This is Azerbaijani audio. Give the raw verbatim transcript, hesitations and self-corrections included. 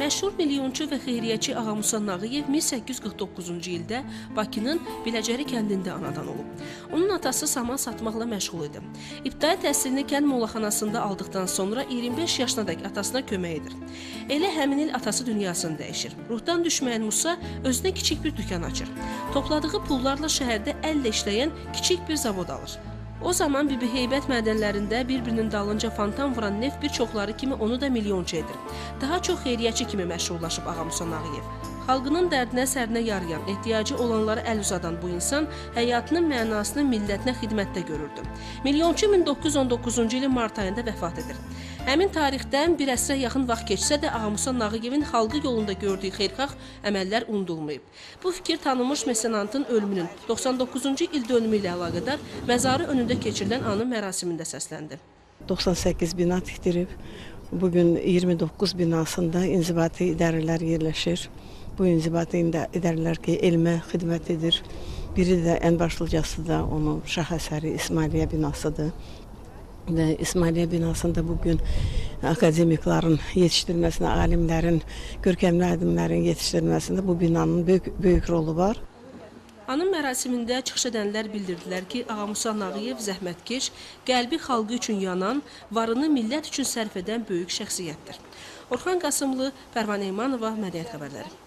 Məşhur milyonçu və xeyriyyəçi Ağa Musa Nağıyev min səkkiz yüz qırx doqquzuncu ildə Bakının Biləcəri kəndində anadan olub. Onun atası saman satmaqla məşğul idi. İbtidai təhsilini kənd mollaxanasında aldıqdan sonra iyirmi beş yaşına dək atasına kömək edir. Elə həmin il atası dünyasını dəyişir. Ruhdan düşməyən Musa özünə kiçik bir dükan açır. Topladığı pullarla şəhərdə əllə işləyən kiçik bir zavod alır. O zaman Bibi Heybət mədənlərində bir-birinin dalınca fantan vuran neft bir çoxları kimi onu da milyonçu edir. Daha çox xeyriyyəçi kimi məşhurlaşıb Ağa Musa Nağıyev. Xalqının dərdinə sərinə yarayan, ehtiyacı olanlara əl uzadan bu insan həyatının mənasını millətinə xidmətdə görürdü. Milyonçu min doqquz yüz on doqquzuncu ilin mart ayında vəfat edir. Həmin tarixdən bir əsrə yaxın vaxt keçsə də Ağa Musa Nağıyevin xalqı yolunda gördüyü xeyirxah əməllər unudulmayıb. Bu fikir tanınmış mesenantın ölümünün doxsan doqquzuncu il dönümü ilə əlaqədar məzarı önündə keçirilən anın mərasimində səsləndi. doxsan səkkiz bina tikdirib, bugün iyirmi doqquz binasında inzibati idarələr yerləşir. Bu inzibati idarələr ki, elmə xidmət edir. Biri də ən başlıcası da onun şah əsəri İsmailiyyə binasıdır. Və İsmailiyyə binasında bugün akademikların yetişdirilməsində, alimlərin, görkəmli alimlərin yetişdirilməsində bu binanın böyük, böyük rolu var. Anın mərasimində çıxış edənlər bildirdilər ki, Ağa Musa Nağıyev zəhmətkeş, qəlbi xalqı üçün yanan, varını millət üçün sərf edən böyük şəxsiyyətdir. Orxan Qasımlı, Pərvanə İmanova, Mədəniyyət xəbərləri.